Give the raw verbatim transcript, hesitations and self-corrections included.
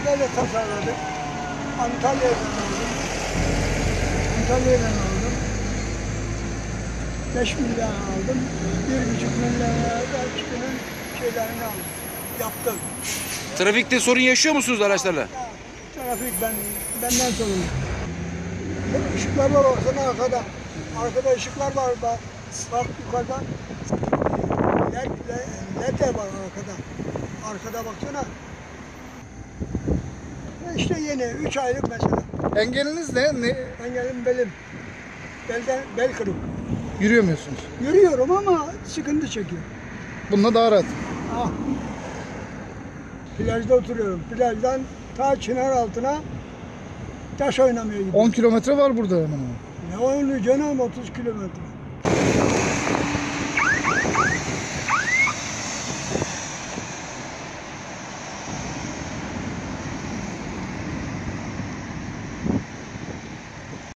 böyle tasarladık. Antalya'dan aldım. Antalya'dan aldım. beş milyar aldım. bir buçuk milyar Belçika'nın şeylerini aldım. Yaptım. Trafikte sorun yaşıyor musunuz araçlarla? Ya, trafik ben, benden sorumlu. Işıklar var baksana arkada. Arkada ışıklar var bak. Bak yukarıda. Led, led de var arkada. Arkada baksana. İşte yeni üç aylık mesela. Engeliniz ne? ne? Engelim belim. Belden, bel kırık. Yürüyemiyorsunuz. Yürüyorum ama sıkıntı çekiyor. Bununla daha rahat. Ah. Plajda oturuyorum. Plajdan ta çınar altına taş oynamaya gidiyorum. on kilometre var burada hemen. Ne oluyor canım otuz kilometre.